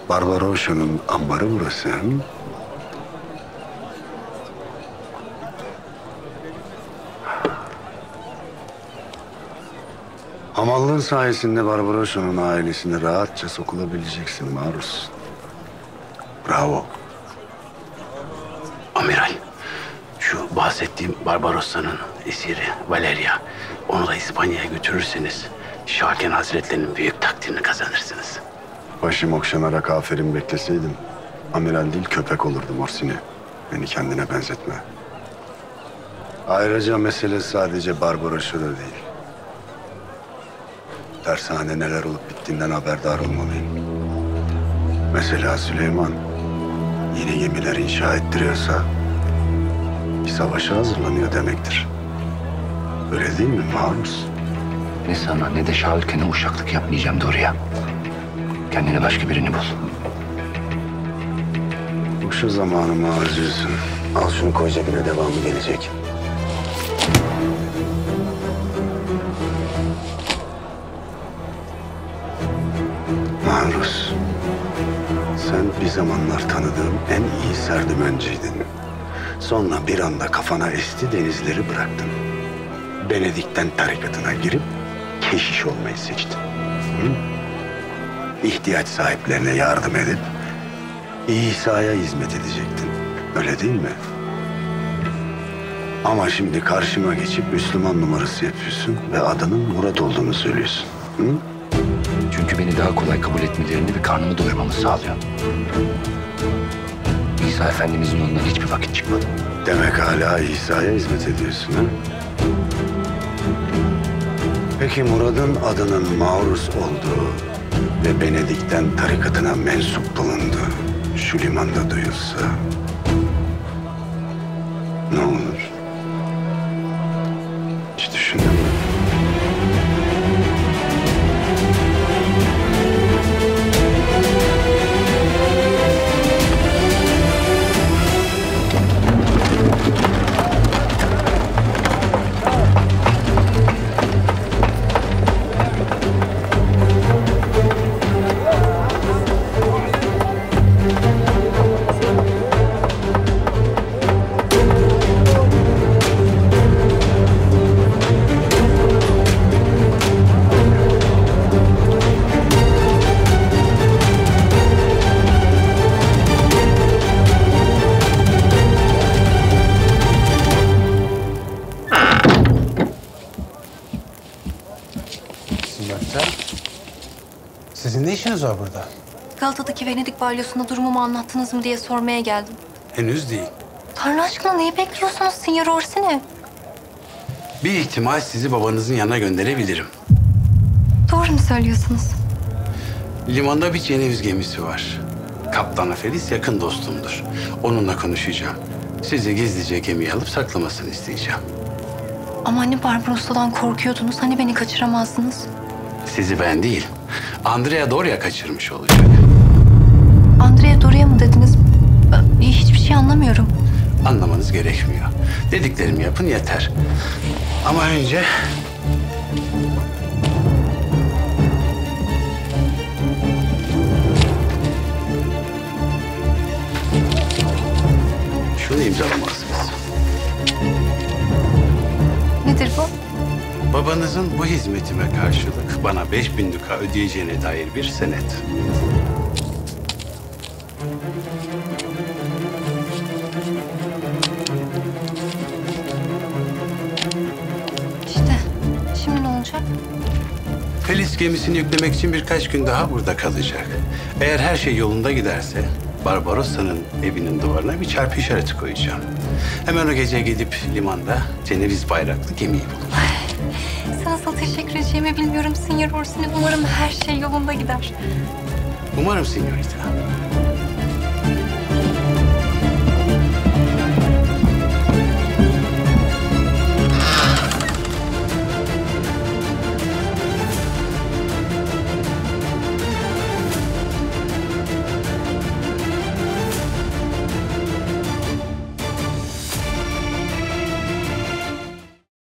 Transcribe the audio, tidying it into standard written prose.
Barbarosa'nın ambarı burası. Hı? Hamallığın sayesinde Barbarosa'nın ailesine rahatça sokulabileceksin Maruz. Bravo. Amiral, şu bahsettiğim Barbarossa'nın esiri Valeria, onu da İspanya'ya götürürseniz Şaken Hazretlerinin büyük takdirini kazanırsınız. Başım okşanarak aferin bekleseydim, amiral değil köpek olurdum Orsini. Beni kendine benzetme. Ayrıca mesele sadece Barbarossa'da değil. Dershanede neler olup bittiğinden haberdar olmalıyım. Mesela Süleyman yeni gemiler inşa ettiriyorsa bir savaşa hazırlanıyor demektir. Öyle değil mi Maruz? Ne sana ne de Şalken'e uşaklık yapmayacağım Dorya. Kendine başka birini bul. Boşa zamanımı harcıyorsun. Al şunu koy cebine, devamı gelecek. Maruz, sen bir zamanlar tanıdığım en iyi serdimenciydin. Sonra bir anda kafana esti, denizleri bıraktın. Benedikten tarikatına girip keşiş olmayı seçtin. Hı? İhtiyaç sahiplerine yardım edip İsa'ya hizmet edecektin. Öyle değil mi? Ama şimdi karşıma geçip Müslüman numarası yapıyorsun ve adının Murat olduğunu söylüyorsun. Hı? Çünkü beni daha kolay kabul etmelerini ve karnımı doyurmamı sağlıyor. İsa Efendimizin yolundan hiçbir vakit çıkmadım. Demek hala İsa'ya hizmet ediyorsun ha? Peki Murad'ın adının Maruz olduğu ve Benedikten tarikatına mensup bulunduğu şu limanda duyulsa ne olur? Hiç düşündün mü? Sizin ne işiniz var burada? Galata'daki Venedik balyosunda durumumu anlattınız mı diye sormaya geldim. Henüz değil. Tanrı aşkına neyi bekliyorsunuz Signor Orsini? Bir ihtimal sizi babanızın yanına gönderebilirim. Doğru mu söylüyorsunuz? Limanda bir Ceneviz gemisi var. Kaptan Afelis yakın dostumdur. Onunla konuşacağım. Sizi gizlice gemiye alıp saklamasını isteyeceğim. Ama hani Barbarossa'dan korkuyordunuz, hani beni kaçıramazdınız? Sizi ben değil, Andrea Doria kaçırmış olacak. Andrea Doria mı dediniz? Ben hiçbir şey anlamıyorum. Anlamanız gerekmiyor. Dediklerimi yapın yeter. Ama önce... şunu imzalamalısınız. Nedir bu? Babanızın bu hizmetime karşılık bana 5000 duka ödeyeceğine dair bir senet. İşte, şimdi ne olacak? Felis gemisini yüklemek için birkaç gün daha burada kalacak. Eğer her şey yolunda giderse Barbarossa'nın evinin duvarına bir çarpı işareti koyacağım. Hemen o gece gidip limanda Ceneviz bayraklı gemiyi bulun. Size nasıl teşekkür edeceğimi bilmiyorum Signor Orsini. Umarım her şey yolunda gider. Umarım Signorita.